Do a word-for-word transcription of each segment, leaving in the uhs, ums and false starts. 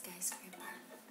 Skyscraper.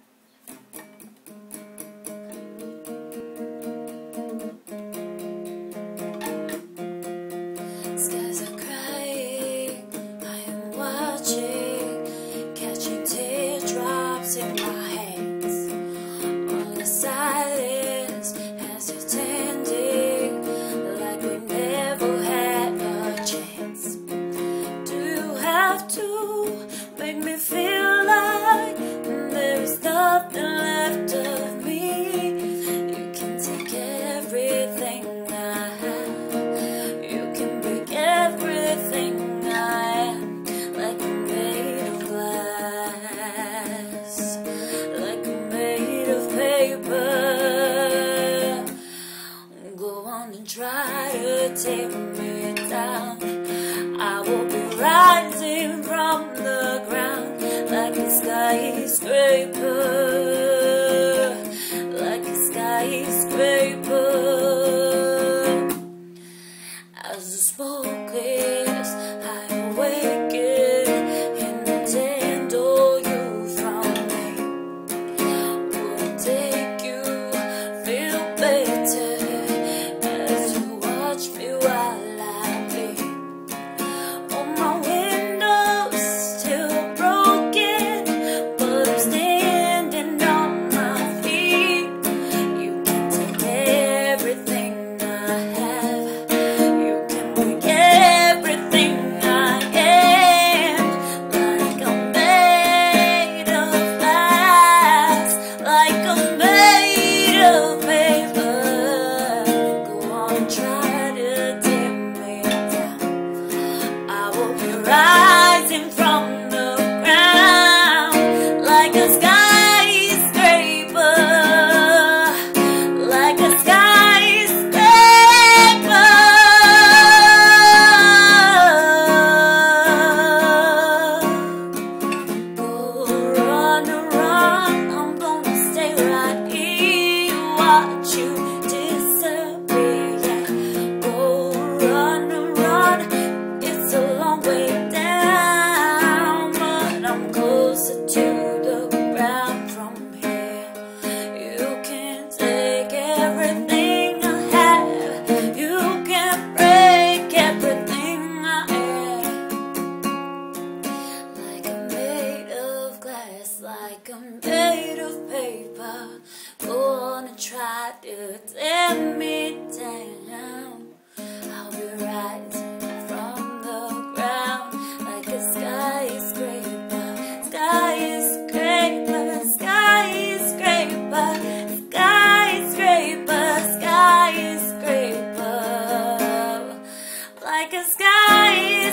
Skies are crying, I am watching, catching teardrops in my hands. All the silence has you tending, like we never had a chance. Do you have to make me feel like there is nothing left of me? You can take everything I have, you can break everything I am, like I'm made of glass, like I'm made of paper. Go on and try to take me down, I will be rising from the ground like a skyscraper, like a skyscraper. As the smoke clears, I awaken and untangle you from me. Will take you feel better as you watch me while I bleed. Oh, my window's still broken, but I'm standing on my feet. You can take everything I have, you can break everything I am, like I'm made of glass, like I'm made of paper. Go on and try to tear me down, I will be rising from the ground like a skyscraper, like a skyscraper. Go run, run, I'm gonna stay right here, watch you disappear. Yeah. Go run, run, it's a long way down, but I'm closer to the ground from here. You can take everything I have, you can break everything I am, like I'm made of glass, like I'm made of paper. Go on and try to tear me down, I'll be rising from the ground like a skyscraper, skyscraper, skyscraper, skyscraper, skyscraper, like a skyscraper.